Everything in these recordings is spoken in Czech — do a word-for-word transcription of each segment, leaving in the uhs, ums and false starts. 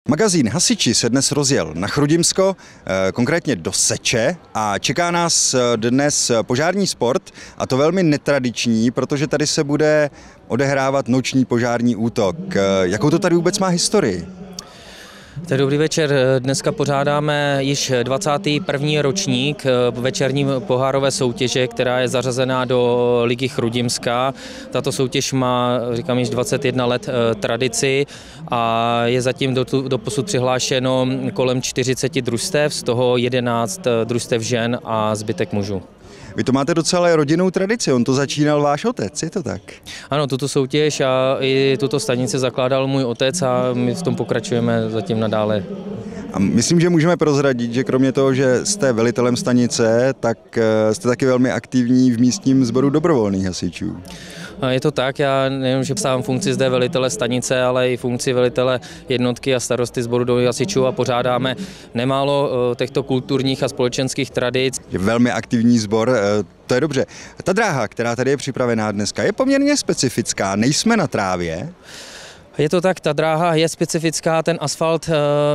Magazín Hasiči se dnes rozjel na Chrudimsko, konkrétně do Seče, a čeká nás dnes požární sport, a to velmi netradiční, protože tady se bude odehrávat noční požární útok. Jakou to tady vůbec má historii? Tak dobrý večer. Dneska pořádáme již dvacátý první ročník večerní pohárové soutěže, která je zařazená do Ligy Chrudimska. Tato soutěž má, říkám, již dvacet jedna let tradici a je zatím do, do posud přihlášeno kolem čtyřicet družstev, z toho jedenáct družstev žen a zbytek mužů. Vy to máte docela rodinnou tradici, on to začínal váš otec, je to tak? Ano, tuto soutěž a i tuto stanici zakládal můj otec a my v tom pokračujeme zatím nadále. A myslím, že můžeme prozradit, že kromě toho, že jste velitelem stanice, tak jste taky velmi aktivní v místním sboru dobrovolných hasičů. Je to tak, já nejenom, že sám funkci zde velitele stanice, ale i funkci velitele jednotky a starosty sboru dobrovolných hasičů a pořádáme nemálo těchto kulturních a společenských tradic. Je velmi aktivní sbor, to je dobře. Ta dráha, která tady je připravená dneska, je poměrně specifická, nejsme na trávě. Je to tak, ta dráha je specifická, ten asfalt e,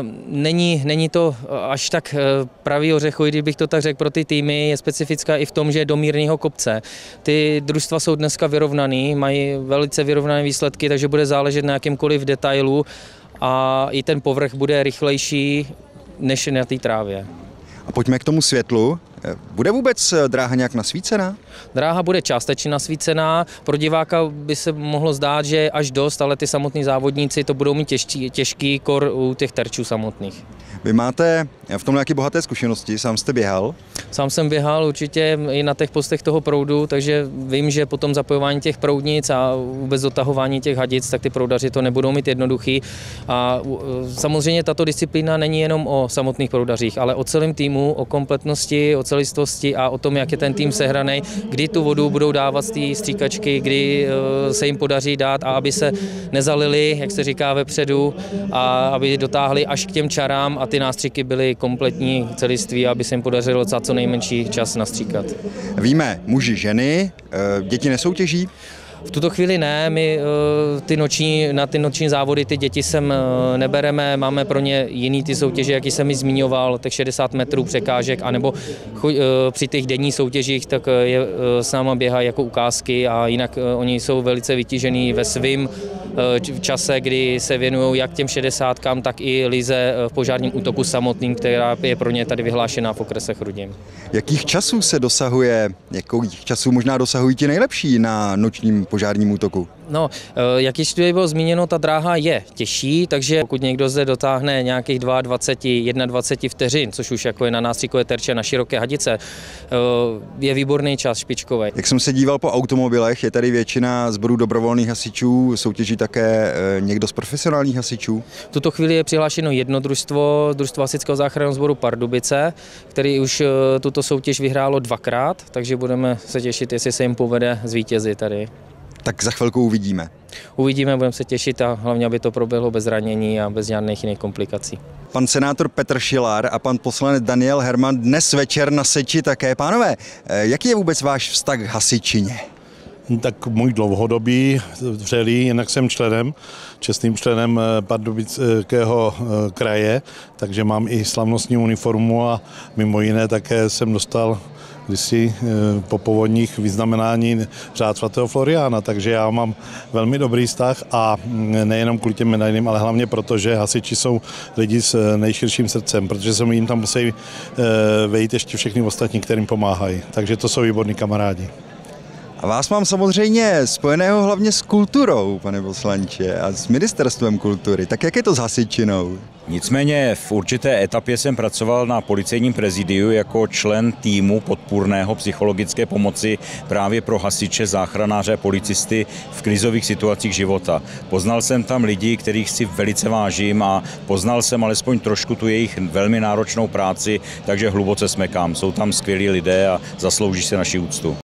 není, není to až tak e, pravý ořechový, kdybych to tak řekl, pro ty týmy, je specifická i v tom, že je do mírného kopce. Ty družstva jsou dneska vyrovnaný, mají velice vyrovnané výsledky, takže bude záležet na jakémkoliv detailu a i ten povrch bude rychlejší než na té trávě. A pojďme k tomu světlu. Bude vůbec dráha nějak nasvícená? Dráha bude částečně nasvícená. Pro diváka by se mohlo zdát, že je až dost, ale ty samotní závodníci to budou mít těžký, těžký kor u těch terčů samotných. Vy máte v tom nějaké bohaté zkušenosti, sám jste běhal? Sám jsem běhal určitě i na těch postech toho proudu, takže vím, že potom zapojování těch proudnic a vůbec dotahování těch hadic, tak ty proudaři to nebudou mít jednoduchý. A samozřejmě tato disciplína není jenom o samotných proudařích, ale o celém týmu, o kompletnosti, o celistvosti a o tom, jak je ten tým sehraný, kdy tu vodu budou dávat z té stříkačky, kdy se jim podaří dát a aby se nezalili, jak se říká, vepředu, a aby dotáhli až k těm čarám a ty nástřiky byly kompletní celiství, aby se jim podařilo za co nejmenší čas nastříkat. Víme, muži, ženy, děti nesoutěží? V tuto chvíli ne, my ty noční, na ty noční závody ty děti sem nebereme, máme pro ně jiný ty soutěže, jaký jsem mi zmiňoval, těch šedesát metrů překážek, anebo při těch denních soutěžích tak je s náma běhají jako ukázky a jinak oni jsou velice vytížený ve svým v čase, kdy se věnují jak těm šedesátkám, tak i lize v požárním útoku samotným, která je pro ně tady vyhlášená v okrese Chrudim. Jakých časů se dosahuje, jakých časů možná dosahují ti nejlepší na nočním požárním útoku? No, jak již tu bylo zmíněno, ta dráha je těžší, takže pokud někdo zde dotáhne nějakých dvacet dva, dvacet jedna vteřin, což už jako je na nástřikové terče, na široké hadice, je výborný čas špičkový. Jak jsem se díval po automobilech, je tady většina sborů dobrovolných hasičů, soutěží také někdo z profesionálních hasičů? V tuto chvíli je přihlášeno jedno družstvo, družstvo hasičského záchranného sboru Pardubice, který už tuto soutěž vyhrálo dvakrát, takže budeme se těšit, jestli se jim povede zvítězit tady. Tak za chvilku uvidíme. Uvidíme, budeme se těšit a hlavně, aby to proběhlo bez ranění a bez žádných jiných komplikací. Pan senátor Petr Šilar a pan poslanec Daniel Herman dnes večer na Seči také. Pánové, jaký je vůbec váš vztah k hasičině? Tak můj dlouhodobý, vřelý, jinak jsem členem, čestným členem Pardubického kraje, takže mám i slavnostní uniformu a mimo jiné také jsem dostal kdysi po povodních vyznamenání řád svatého Floriána, takže já mám velmi dobrý vztah a nejenom kvůli těm medailím, ale hlavně proto, že hasiči jsou lidi s nejširším srdcem, protože se jim tam musí vejít ještě všechny ostatní, kterým pomáhají, takže to jsou výborní kamarádi. A vás mám samozřejmě spojeného hlavně s kulturou, pane poslanče, a s ministerstvem kultury. Tak jak je to s hasičinou? Nicméně v určité etapě jsem pracoval na policejním prezidiu jako člen týmu podpůrného psychologické pomoci právě pro hasiče, záchranáře, policisty v krizových situacích života. Poznal jsem tam lidi, kterých si velice vážím a poznal jsem alespoň trošku tu jejich velmi náročnou práci, takže hluboce smekám. Jsou tam skvělí lidé a zaslouží se naši úctu.